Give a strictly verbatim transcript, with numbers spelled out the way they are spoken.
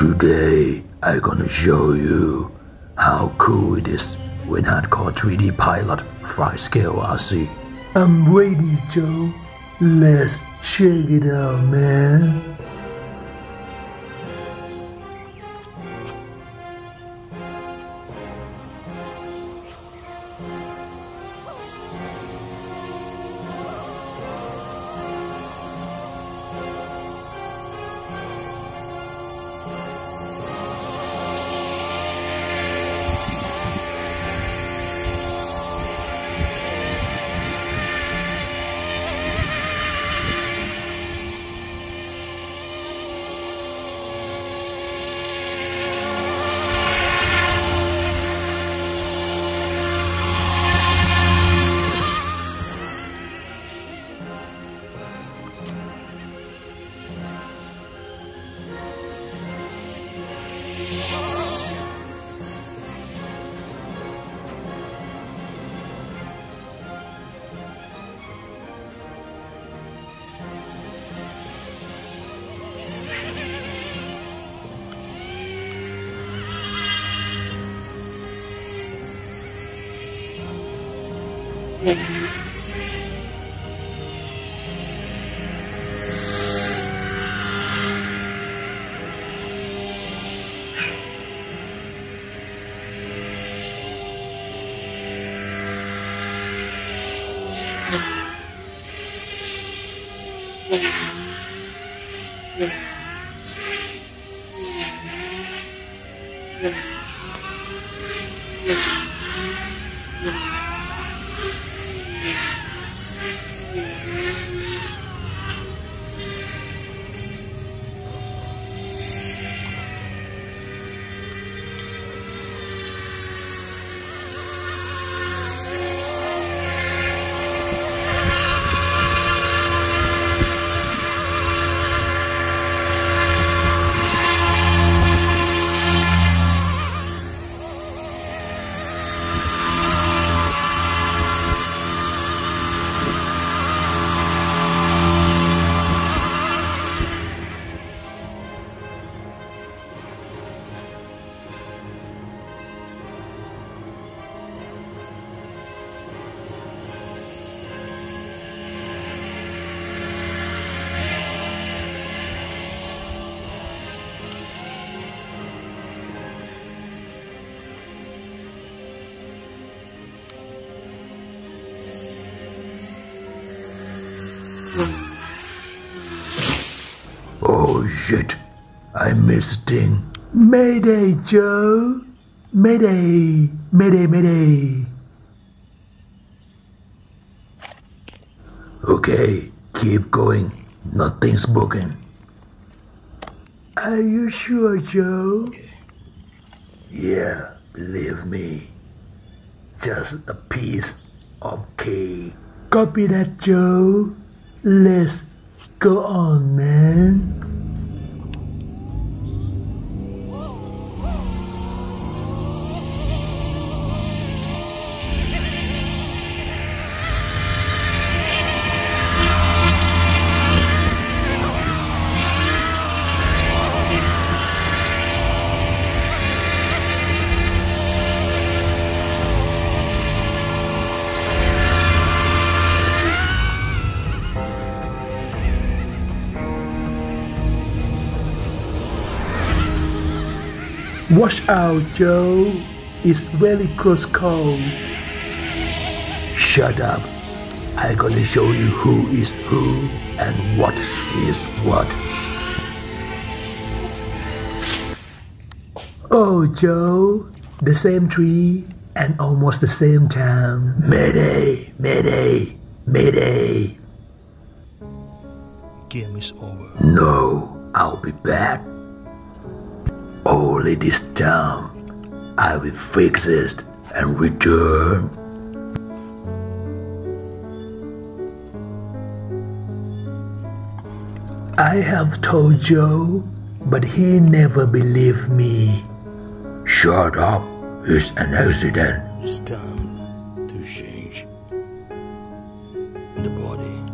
Today, I'm gonna show you how cool it is when hardcore three D pilot fly scale R C. I'm ready, Joe. Let's check it out, man. Oh shit, I missed a thing. Mayday, Joe. Mayday, mayday, mayday. Okay, keep going. Nothing's broken. Are you sure, Joe? Yeah, believe me. Just a piece of cake. Copy that, Joe. Let's go on, man. Watch out, Joe. It's very close call. Shut up. I'm gonna show you who is who and what is what. Oh, Joe. The same tree and almost the same time. Mayday, mayday, mayday. Game is over. No, I'll be back. Only this time, I will fix it and return. I have told Joe, but he never believed me. Shut up, it's an accident. It's time to change the body.